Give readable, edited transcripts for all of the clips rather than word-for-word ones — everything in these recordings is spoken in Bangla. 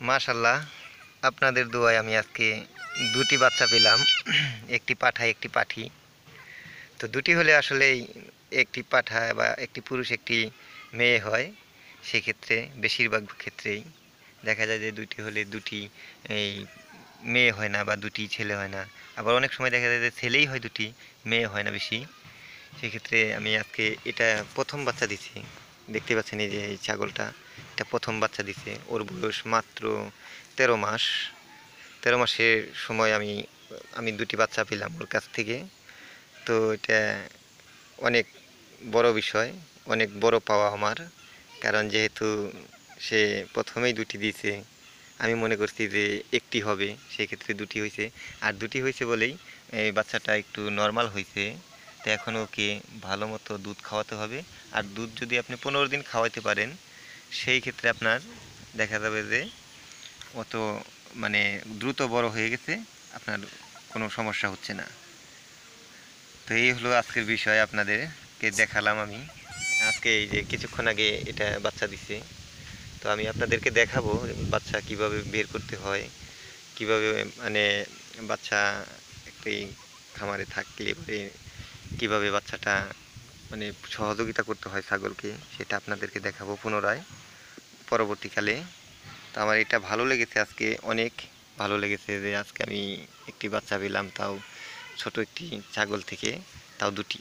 মাশাল্লাহ, আপনাদের দোয়ায় আমি আজকে দুটি বাচ্চা পেলাম। একটি পাঠা একটি পাঠি। তো দুটি হলে আসলেই একটি পাঠা বা একটি পুরুষ একটি মেয়ে হয়। সেক্ষেত্রে বেশিরভাগ ক্ষেত্রেই দেখা যায় যে দুটি হলে দুটি এই মেয়ে হয় না বা দুটি ছেলে হয় না। আবার অনেক সময় দেখা যায় যে ছেলেই হয় দুটি, মেয়ে হয় না বেশি। সেক্ষেত্রে আমি আজকে এটা প্রথম বাচ্চা দিছি। দেখতে পাচ্ছেন এই যে এই ছাগলটা, এটা প্রথম বাচ্চা দিছে। ওর বয়স মাত্র 13 মাস। 13 মাসের সময় আমি আমি দুটি বাচ্চা পেলাম ওর কাছ থেকে। তো এটা অনেক বড় বিষয়, অনেক বড় পাওয়া আমার। কারণ যেহেতু সে প্রথমেই দুটি দিয়েছে, আমি মনে করছি যে একটি হবে, সেক্ষেত্রে দুটি হয়েছে। আর দুটি হয়েছে বলেই এই বাচ্চাটা একটু নর্মাল হয়েছে। তো এখন ওকে ভালো মতো দুধ খাওয়াতে হবে। আর দুধ যদি আপনি 15 দিন খাওয়াতে পারেন, সেই ক্ষেত্রে আপনার দেখা যাবে যে অত মানে দ্রুত বড় হয়ে গেছে, আপনার কোনো সমস্যা হচ্ছে না। তো এই হলো আজকের বিষয়, আপনাদেরকে দেখালাম আমি। আজকে এই যে কিছুক্ষণ আগে এটা বাচ্চা দিছে। তো আমি আপনাদেরকে দেখাবো বাচ্চা কিভাবে বের করতে হয়, কিভাবে মানে বাচ্চা একটি খামারে থাকলে পরে কিভাবে বাচ্চাটা মানে সহযোগিতা করতে হয় ছাগলকে, সেটা আপনাদেরকে দেখাবো পুনরায় পরবর্তীকালে। তো আমার এটা ভালো লেগেছে আজকে, অনেক ভালো লেগেছে যে আজকে আমি একটি বাচ্চা পেলাম, তাও ছোট একটি ছাগল থেকে, তাও দুটি।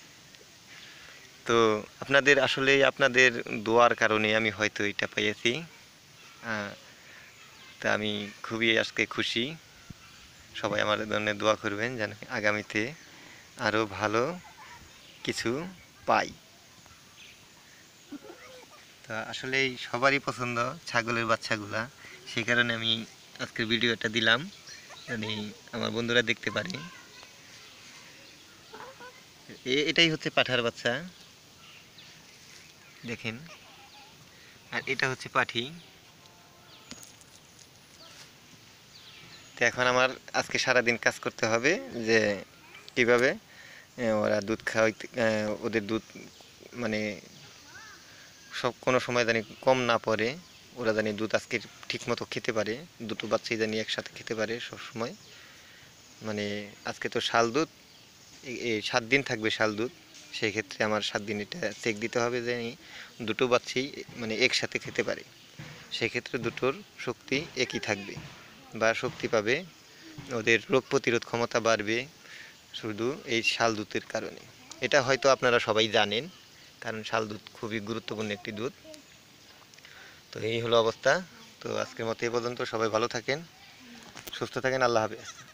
তো আপনাদের আসলে আপনাদের দোয়ার কারণে আমি হয়তো এটা পেয়েছি। তা আমি খুবই আজকে খুশি। সবাই আমার জন্য দোয়া করবেন যেন আগামীতে আরও ভালো কিছু পাই। তা আসলেই সবারই পছন্দ ছাগলের বাচ্চাগুলা, সেই কারণে আমি আজকের ভিডিওটা দিলাম, মানে আমার বন্ধুরা দেখতে পারে। এটাই হচ্ছে পাঠার বাচ্চা, দেখেন। আর এটা হচ্ছে পাঠি। তো এখন আমার আজকে সারাদিন কাজ করতে হবে যে কিভাবে ওরা দুধ খাওয়াইতে, ওদের দুধ মানে সব কোনো সময় জানি কম না পড়ে, ওরা জানি দুধ আজকে ঠিকমতো খেতে পারে, দুটো বাচ্চাই জানি একসাথে খেতে পারে সব সময়। মানে আজকে তো শাল দুধ, এই 7 দিন থাকবে শাল দুধ। সেই ক্ষেত্রে আমার 7 দিন এটা চেক দিতে হবে যে দুটো বাচ্চাই মানে একসাথে খেতে পারে। সেক্ষেত্রে দুটোর শক্তি একই থাকবে বা শক্তি পাবে, ওদের রোগ প্রতিরোধ ক্ষমতা বাড়বে শুধু এই শাল দুধের কারণে। এটা হয়তো আপনারা সবাই জানেন, কারণ শাল দুধ খুবই গুরুত্বপূর্ণ একটি দুধ। তো এই হলো অবস্থা। তো আজকের মতো এই পর্যন্ত, সবাই ভালো থাকেন, সুস্থ থাকেন, আল্লাহ হাফেজ।